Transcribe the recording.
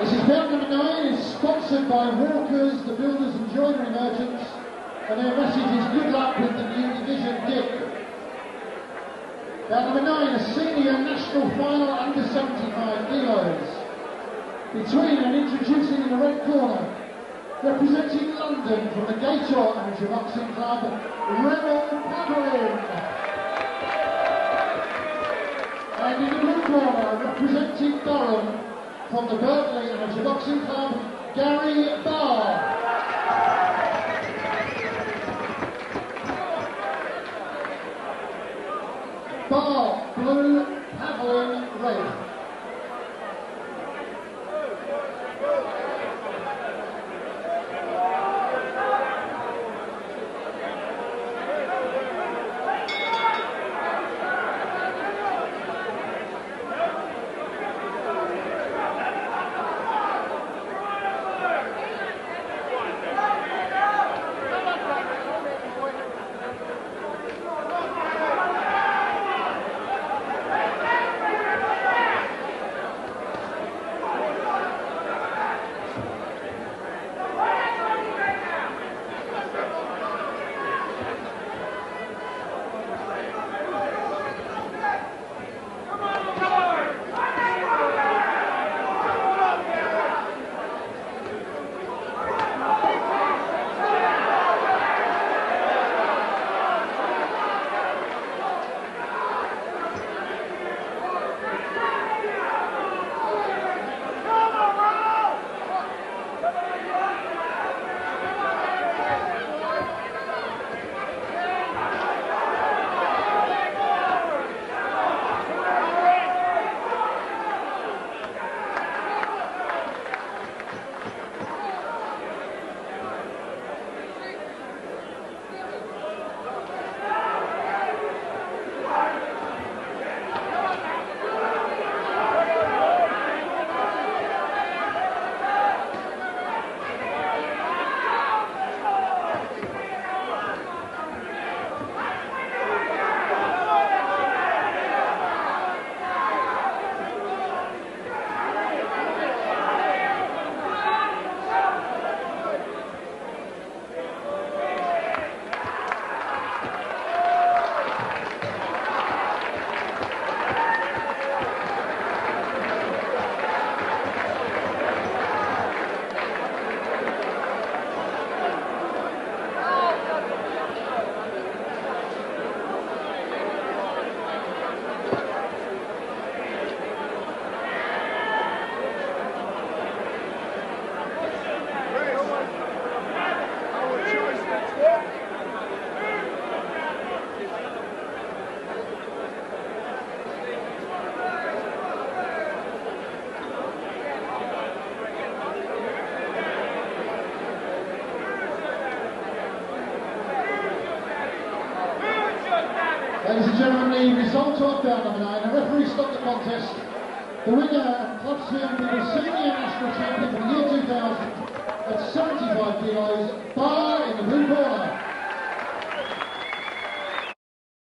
This is bout number 9. It's sponsored by Walkers, the builders and joinery merchants, and their message is good luck with the new division Dick. Bout number 9, a senior national final under 75 kilos. Between and introducing in the red corner, representing London from the Gator Amateur Boxing Club, Remel Scott. And in the blue corner, representing Durham from the Berkeley Amateur Boxing Club, Gary Bar. Bar, blue, Pavlin, red. Ladies and gentlemen, the result of bout number 9. The referee stopped the contest. The winner and club CMP, the senior national champion for the year 2000 at 75 kilos, Bar